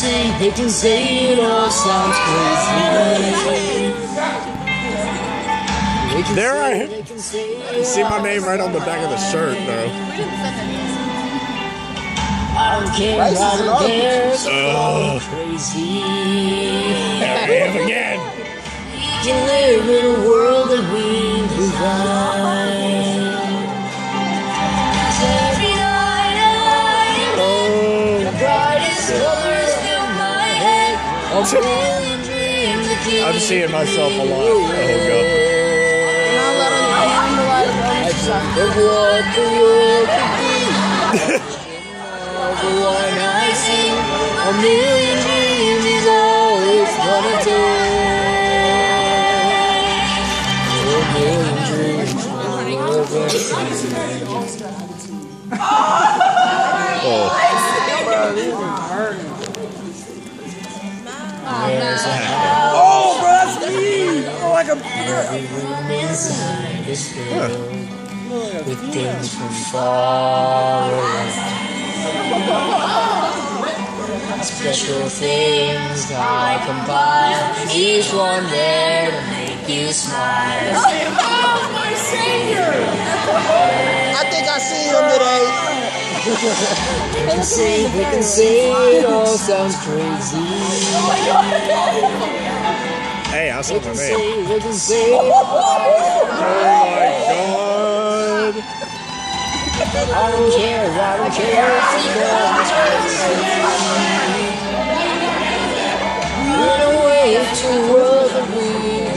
they can say it all sounds crazy. There I see my name right on the back of the shirt, though. I don't care, I don't care, so crazy. There I am again. We can live in a world that we design. Every night the brightest colors fill my head. A million dreams that keep I'm seeing myself a lot. Oh, God. of what the world could be. The one I see, a million dreams is all it's gonna take. A million dreams Oh, bro, that's me! Oh, like a inside this world. With things from far away. Special things I compile, each one there to make you smile. Oh, my savior! I think I see him today. We can say it all sounds crazy. Hey, I saw my name. We can say it. Oh my God. I don't care, because it's crazy. Run away to a world that we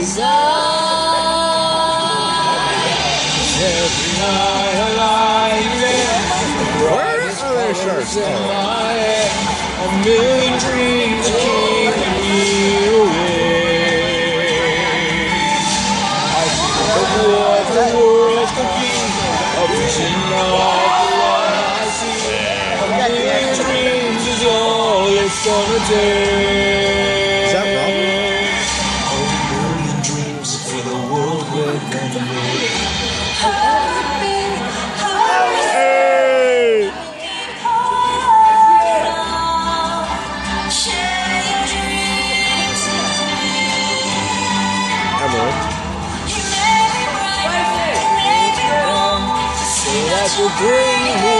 design. Every night I lie there. Where are their shirts? A million dreams are keeping me away. I think of what the world could be. A vision of the one I see. A million dreams is all it's gonna take. Is that wrong? A million dreams for the world we're gonna make. Hey! That will bring me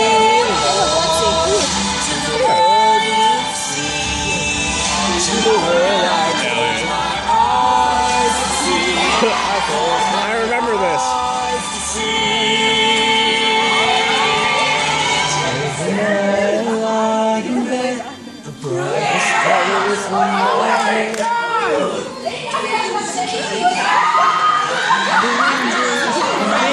to the world you see, to the world I close my eyes to see. I remember this. The brightest colors from my